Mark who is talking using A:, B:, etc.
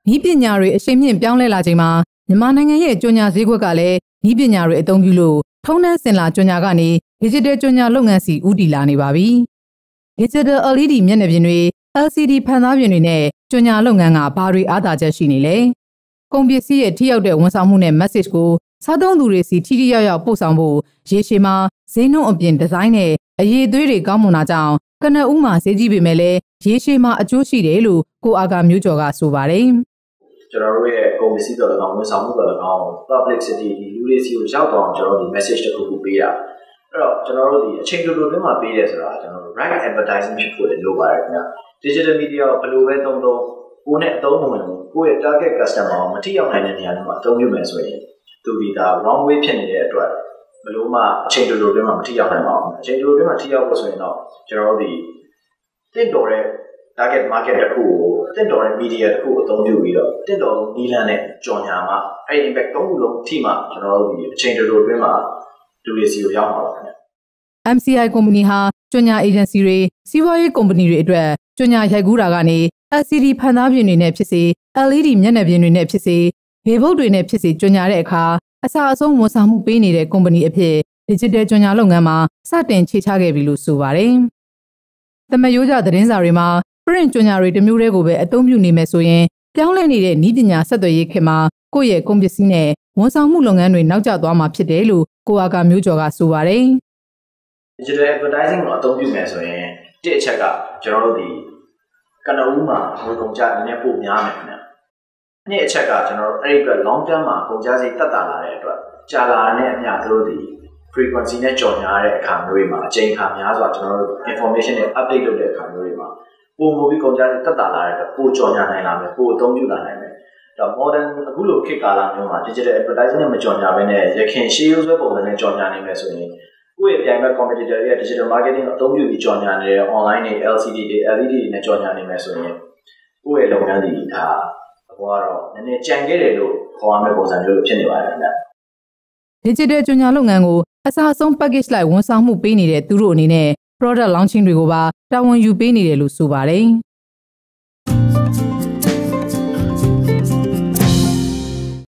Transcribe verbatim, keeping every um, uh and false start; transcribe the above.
A: ဤပညာတွေအရှိန်မြင့်ပြောင်းလဲလာချိန်မှာမြန်မာနိုင်ငံရဲ့ကြော်ညာဈေးကွက်ကလည်းဤပညာတွေအသုံးပြုလို့ထုံးတမ်းစင်လာကြော်ညာကနေ Digital ကြော်ညာလုပ်ငန်းစီဦးတည်လာနေပါပြီ။ Digital แอล อี ดี မျက်နှာပြင်တွေ แอล ซี ดี ဖန်သားပြင်တွေနဲ့ကြော်ညာလုပ်ငန်းကဘာတွေအားသာချက်ရှိနေလဲ။ကုန်ပစ္စည်းရဲ့ထိရောက်တဲ့ဝန်ဆောင်မှုနဲ့ message ကိုစားသုံးသူတွေစီထိထိရောက်ရောက်ပို့ဆောင်ဖို့ရေရှည်မှာဈေးနှုန်းအပြင်ဒီဇိုင်းနဲ့အရေးအသွေးတွေကောင်းမွန်တာကြောင့်ကနဦးမှာဈေးကြီးပေမဲ့လည်းရေရှည်မှာအကျိုးရှိတယ်လို့ကိုအာကာမျိုးကျော်ကဆိုပါတယ်
B: ။ကျွန်တော်တို့ရဲ့ကုန်ပစ္စည်းတော်၎င်းဝန်ဆောင်မှုတော်၎င်း publicity ဒီလူတွေစီကိုရောက်တော့ကျွန်တော်တို့ဒီ message တစ်ခုခုပေးတာအဲ့တော့ကျွန်တော်တို့ဒီအချိန်တိုတိုတွင်းမှာပေးတယ်ဆိုတာကျွန်တော်တို့ right advertising ဖြစ်ဖို့လည်းလိုပါတယ်ခင်ဗျာ digital media ကိုဘယ်လိုပဲသုံးသုံးကိုယ်နဲ့အသုံးမဝင်ဘူးကိုယ့်ရဲ့ target customer ကိုမထိရောက်နိုင်တဲ့နေရာတွေမှာအသုံးပြုမယ်ဆိုရင်သူဒီဒါ wrong way ဖြစ်နေတဲ့အတွက်ဘယ်လိုမှအချိန်တိုတိုတွင်းမှာမထိရောက်နိုင်ပါဘူးအချိန်တိုတိုတွင်းမှာထိရောက်ဖို့ဆိုရင်တော့ကျွန်တော်တို့ဒီတင့်တော်တဲ့ target market တစ်ခုကိုတင့်တော်တဲ့ media တစ်ခုကိုအသုံးပြုပြီးတော့တင့်တော်တဲ့နည်းလမ်းနဲ့ကြော်ညာမှာအဲ့ impact သုံးခုလုံးအထိမှကျွန်တော်တို့ဒီအချိန်တိုတိုတွင်းမှာလူတွေစီကိုရောက်မှာပါခင်ဗျ
A: ။ M C I ကုမ္ပဏီဟာကြော်ညာ agency တွေစီးပွားရေးကုမ္ပဏီတွေအတွက်ကြော်ညာရိုက်ကူးတာကနေ แอล ซี ดี ဖန်သားပြင်တွေနဲ့ဖြစ်စေ แอล อี ดี မျက်နှာပြင်တွေနဲ့ဖြစ်စေဘေဘုတ်တွေနဲ့ဖြစ်စေကြော်ညာတဲ့အခါအစားအဆုံးဝန်ဆောင်မှုပေးနေတဲ့ကုမ္ပဏီအဖြစ် digital ကြော်ညာလုပ်ငန်းမှာစတင်ခြေချခဲ့ပြီလို့ဆိုပါတယ်။သမယိုးကြသတင်းစာတွေမှာ print ကြော်ညာတွေတစ်မျိုးတည်းကိုပဲအသုံးပြုနေမယ်ဆိုရင်ပြောင်းလဲနေတဲ့နည်းပညာဆက်သွယ်ရေးခေတ်မှာကိုယ့်ရဲ့ကုန်ပစ္စည်းနဲ့ဝန်ဆောင်မှုလုပ်ငန်းတွေနောက်ကျသွားမှာဖြစ်တယ်လို့ကိုအာကာမျိုးကျော်ကဆိုပါတယ်
B: ။ digital advertising ကိုအသုံးပြုမယ်ဆိုရင်တစ်အချက်ကကျွန်တော်တို့ဒီကနဦးမှာငွေကုန်ကြနည်းနည်းပိုများမယ်ခင်ဗျ။နှစ်အချက်ကကျွန်တော်တို့အဲ့ဒီအတွက် long term မှာကုန်ကြစိတ်တက်တာလာတဲ့အတွက်ကြာလာတဲ့အမျှတို့ဒီ frequency နဲ့ကြော်ညာတဲ့အခါမျိုးတွေမှာအချိန်အခါများစွာကျွန်တော်တို့ information နဲ့ update လုပ်တဲ့အခါမျိုးတွေမှာပိုမိုပြီးကုန်ကြစိတ်တက်တာလာတဲ့အတွက်ပိုကြော်ညာနိုင်လာမယ်ပိုအသုံးပြုလာနိုင်မယ်။ဒါ modern အခုလိုခေတ်ကာလမျိုးမှာ digital advertising နဲ့မကြော်ညာဘဲနဲ့ရခင်ရှေးရိုးဆွဲပုံစံနဲ့ကြော်ညာနိုင်မယ်ဆိုရင်ကိုယ့်ရဲ့ပြိုင်ဘက် competitor တွေရဲ့ digital marketing ကိုအသုံးပြုပြီးကြော်ညာနေတဲ့ online တွေ แอล ซี ดี တွေ แอล อี ดี တွေနဲ့ကြော်ညာနိုင်မယ်ဆိုရင်ကိုယ့်ရဲ့လုပ်ငန်းတွေဒါဟိုကတော့နည်းနည်းကြံခဲ့တယ်လို့ခေါ်ရမယ့်ပုံစံမျိုးဖြစ်နေပါတယ်ခင်ဗျ။
A: digital ကြော်ညာလုပ်ငန်းကိုအစားအဆုံး package လိုက်ဝန်ဆောင်မှုပေးနေတဲ့သူတို့အနေနဲ့ product launching တွေကိုပါတာဝန်ယူပေးနေတယ်လို့ဆိုပါတယ်။